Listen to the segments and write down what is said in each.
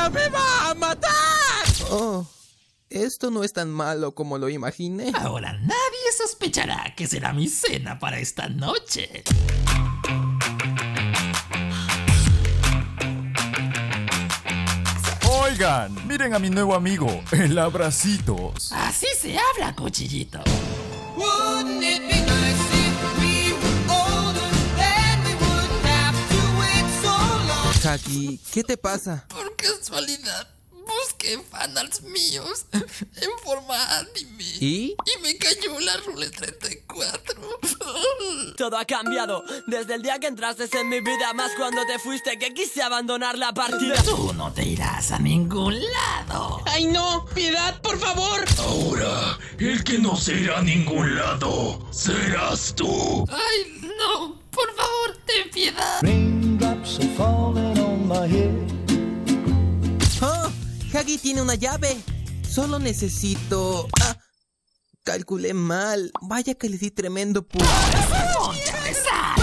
¡Ella me va a matar! Oh, esto no es tan malo como lo imaginé. Ahora nadie sospechará que será mi cena para esta noche. Oigan, miren a mi nuevo amigo, el Abracitos. Así se habla, cuchillito. Wouldn't it be nice if we were older, then we wouldn't have to wait so long? Huggy, ¿qué te pasa? Por casualidad, busqué fanarts míos en forma anime. ¿Y? Y me cayó la Rule 34. Todo ha cambiado desde el día que entraste en mi vida, más cuando te fuiste que quise abandonar la partida. Tú no te irás a ningún lado. ¡Ay, no! ¡Piedad, por favor! Ahora, el que no se irá a ningún lado serás tú. Ay, no, por favor, ten piedad. Raindrops are falling on my head. ¡Oh! Huggy tiene una llave. Solo necesito... Ah, calculé mal. Vaya que le di tremendo pu... Ponte a rezar.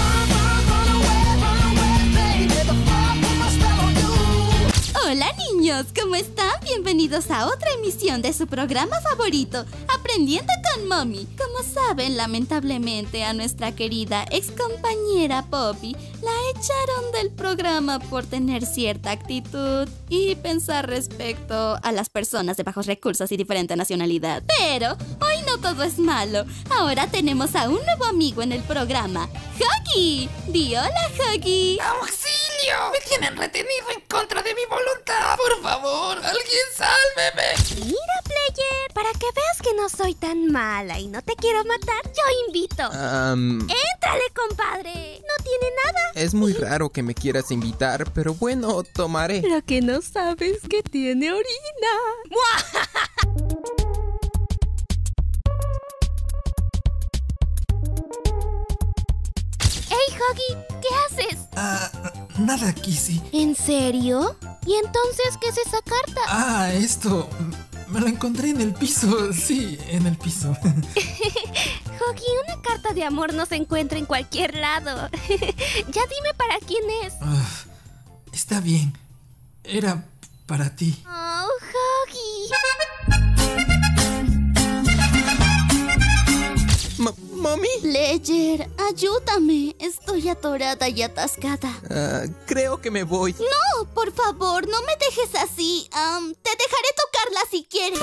Hola niños, ¿cómo están? Bienvenidos a otra emisión de su programa favorito, Aprendiendo con Mommy. Como saben, lamentablemente a nuestra querida ex compañera Poppy la echaron del programa por tener cierta actitud y pensar respecto a las personas de bajos recursos y diferente nacionalidad. Pero hoy no todo es malo. Ahora tenemos a un nuevo amigo en el programa, Huggy. Di hola, Huggy. ¡Auxilio! Me tienen retenido en contra de mi voluntad. Por favor, alguien sálveme. Mira, Player, para que veas que no soy tan mala y no te quiero matar, yo invito. ¡Éntrale, compadre! No tiene nada. Es muy raro que me quieras invitar, pero bueno, tomaré. Lo que no sabes que tiene orina. ¡Hey, Huggy! ¿Qué haces? Nada, Kissy. ¿En serio? ¿Y entonces qué es esa carta? Esto... Me lo encontré en el piso. Sí, en el piso. Huggy, una carta de amor no se encuentra en cualquier lado. Ya dime para quién es. Está bien. Era para ti. Oh, Huggy. ¿Mami? Player, ayúdame. Estoy atorada y atascada. Creo que me voy. No, por favor, no me dejes así. Te dejaré tocarla si quieres.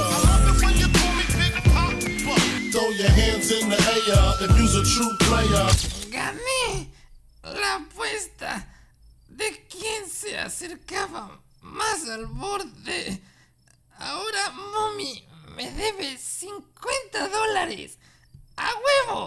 Gané la apuesta de quién se acercaba más al borde. Ahora Mommy me debe $50. ¡A huevo!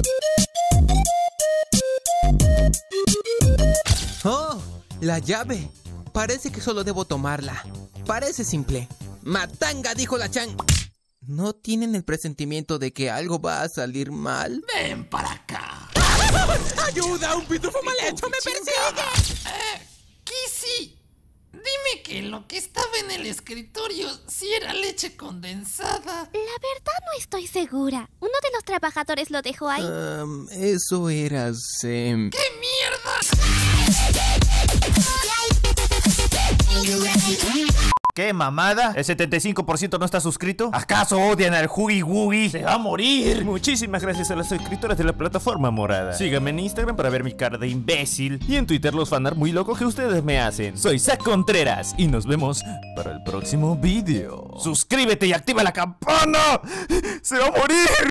¡Oh! La llave. Parece que solo debo tomarla. Parece simple. ¡Matanga! Dijo la Chan. ¿No tienen el presentimiento de que algo va a salir mal? ¡Ven para acá! ¡Ayuda! ¡Un pitufo mal hecho me persigue! Kissy, dime que lo que estaba en el escritorio sí era leche condensada. La verdad no estoy segura. Uno de los trabajadores lo dejó ahí. Eso era Sem. ¡Qué mierda! ¿Qué mamada? ¿El 75% no está suscrito? ¿Acaso odian al Huggy Wuggy? ¡Se va a morir! Muchísimas gracias a las suscriptoras de la plataforma morada. Síganme en Instagram para ver mi cara de imbécil y en Twitter los fanart muy locos que ustedes me hacen. Soy Zack Contreras y nos vemos para el próximo video. ¡Suscríbete y activa la campana! ¡Se va a morir!